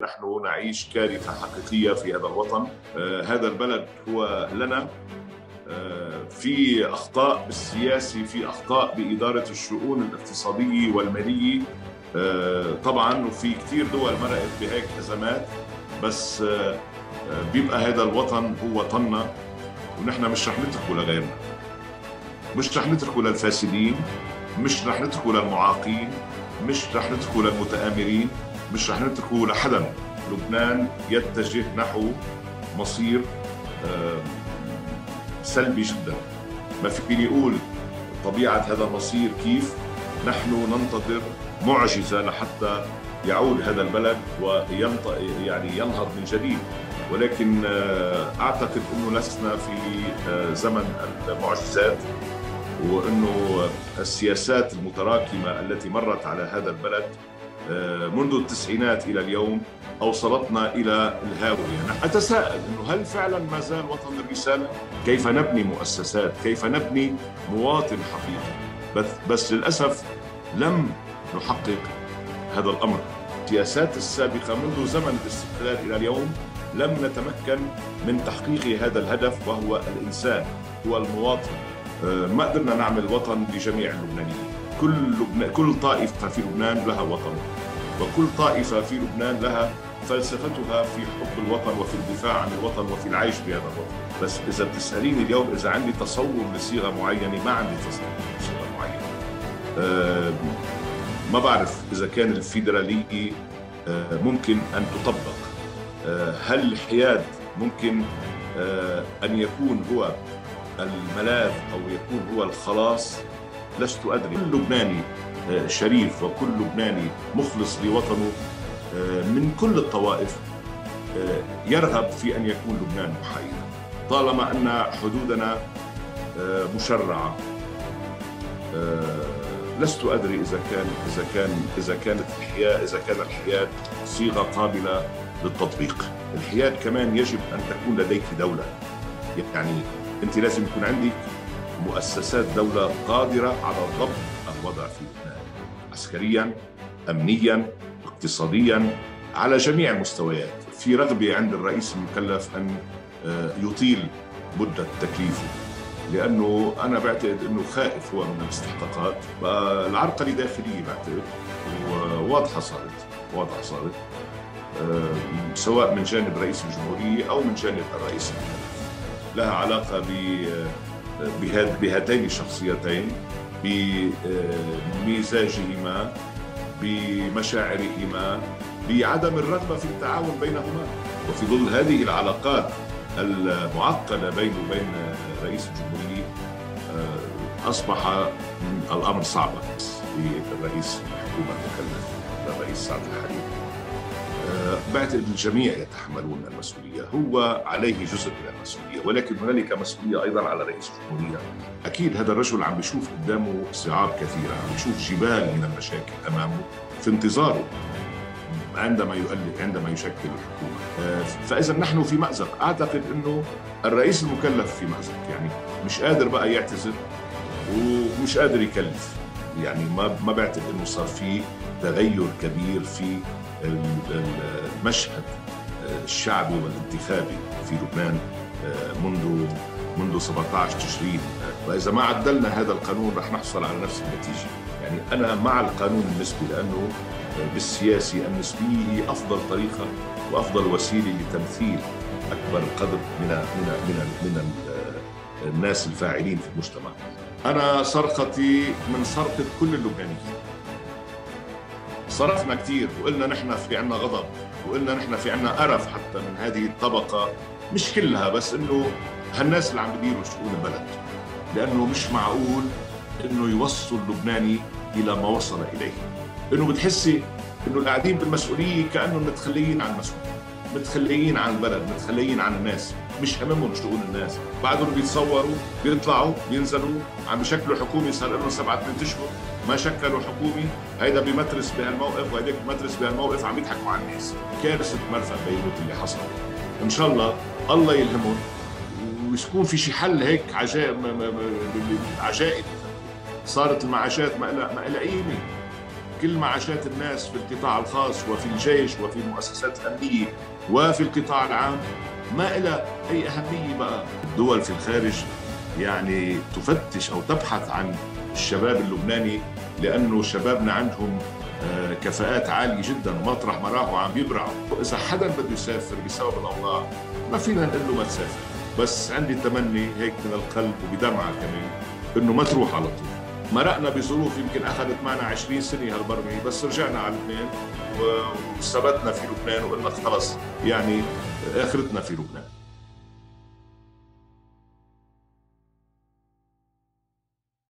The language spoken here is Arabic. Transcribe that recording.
نحن نعيش كارثة حقيقية في هذا الوطن. هذا البلد هو لنا. في أخطاء بالسياسي، في أخطاء بإدارة الشؤون الاقتصادية والمالية طبعا، وفي كثير دول مرقت بهيك أزمات، بس بيبقى هذا الوطن هو وطننا، ونحن مش رح نتركه لغيرنا، مش رح نتركه للفاسدين، مش رح نتركه للمعاقين، مش رح نتركه للمتآمرين، مش رح نتركه لحدا. لبنان يتجه نحو مصير سلبي جدا. ما فيني اقول طبيعة هذا المصير كيف. نحن ننتظر معجزة لحتى يعود هذا البلد ينهض من جديد، ولكن اعتقد انه لسنا في زمن المعجزات، وانه السياسات المتراكمة التي مرت على هذا البلد منذ التسعينات إلى اليوم أوصلتنا إلى الهاوية. نحن أتساءل أنه هل فعلا ما زال وطن الرسالة؟ كيف نبني مؤسسات؟ كيف نبني مواطن حقيقي؟ بس للأسف لم نحقق هذا الأمر. السياسات السابقة منذ زمن الاستقلال إلى اليوم لم نتمكن من تحقيق هذا الهدف، وهو الإنسان، هو المواطن. ما قدرنا نعمل وطن لجميع اللبنانيين. كل طائفة في لبنان لها وطن، وكل طائفة في لبنان لها فلسفتها في حب الوطن وفي الدفاع عن الوطن وفي العيش بهذا الوطن. بس إذا بتسأليني اليوم إذا عندي تصور لصيغة معينة، ما عندي تصور لصيغة معينة. ما بعرف إذا كان الفيدرالية ممكن أن تطبق. هل الحياد ممكن أن يكون هو الملاذ أو يكون هو الخلاص؟ لست أدري. كل لبناني شريف وكل لبناني مخلص لوطنه من كل الطوائف يرغب في أن يكون لبنان محايدا، طالما أن حدودنا مشرعة. لست أدري إذا كان الحياد صيغة قابلة للتطبيق. الحياد كمان يجب أن تكون لديك دولة، يعني أنت لازم يكون عندك مؤسسات دولة قادرة على ضبط الوضع في لبنان، عسكريا، أمنيا، اقتصاديا، على جميع المستويات. في رغبة عند الرئيس المكلف أن يطيل مدة تكليفه، لأنه أنا بعتقد أنه خائف هو من الاستحقاقات. العرقلة داخلية بعتقد وواضحة صارت سواء من جانب رئيس الجمهورية أو من جانب الرئيس المكلف، لها علاقة بهاتين الشخصيتين، بمزاجهما، بمشاعرهما، بعدم الرغبة في التعاون بينهما. وفي ظل هذه العلاقات المعقدة بينه وبين رئيس الجمهورية أصبح الأمر صعبا للرئيس الحكومة المكلف الرئيس سعد الحريري. بعتقد الجميع يتحملون المسؤولية، هو عليه جزء من المسؤولية، ولكن هنالك مسؤولية أيضا على رئيس الجمهورية. أكيد هذا الرجل عم بيشوف قدامه صعاب كثيرة، عم بيشوف جبال من المشاكل أمامه في انتظاره عندما يشكل الحكومة. فإذا نحن في مأزق. أعتقد أنه الرئيس المكلف في مأزق، يعني مش قادر بقى يعتذر ومش قادر يكلف. يعني ما بعتقد أنه صار في تغير كبير في المشهد الشعبي والانتخابي في لبنان منذ 17 تشرين. وإذا ما عدلنا هذا القانون رح نحصل على نفس النتيجة. يعني أنا مع القانون النسبي، لأنه بالسياسي النسبية هي أفضل طريقة وأفضل وسيلة لتمثيل أكبر قدر من الناس الفاعلين في المجتمع. أنا صرختي من صرخة كل اللبنانيين. صرفنا كثير وقلنا نحن في عنا غضب، وقلنا نحن في عنا قرف حتى من هذه الطبقة، مش كلها، بس إنه هالناس اللي عم بديروا شؤون البلد، لأنه مش معقول إنه يوصل اللبناني إلى ما وصل إليه. إنه بتحسي إنه القاعدين بالمسؤولية كأنهم متخليين عن المسؤولية، متخليين عن البلد، متخليين عن الناس، مش هممهم شؤون الناس. بعدهم بيتصوروا، بيطلعوا، بينزلوا، عم بيشكلوا حكومة صار لهم 7-8 أشهر ما شكلوا حكومة. هيدا بمترس بهالموقف وهيداك بمترس بهالموقف، عم يضحكوا على الناس. كارثة مرفأ بيروت اللي حصل. إن شاء الله يلهمهم ويكون في شي حل. هيك عجائب صارت المعاشات ما لها قيمة. كل معاشات الناس في القطاع الخاص وفي الجيش وفي المؤسسات الأمنية وفي القطاع العام ما إلى أي أهمية بقى. الدول في الخارج يعني تفتش أو تبحث عن الشباب اللبناني، لأنه شبابنا عندهم كفاءات عالية جدا، مطرح ما راحوا عم بيبرعوا. وإذا حدا بده يسافر بسبب الأوضاع ما فينا نقول له ما تسافر، بس عندي تمني هيك من القلب وبدمعة كمان إنه ما تروح على طول. مرقنا بظروف يمكن أخذت معنا 20 سنة هالبرمية، بس رجعنا على لبنان وثبتنا في لبنان وقلنا خلص يعني آخرتنا في لبنان.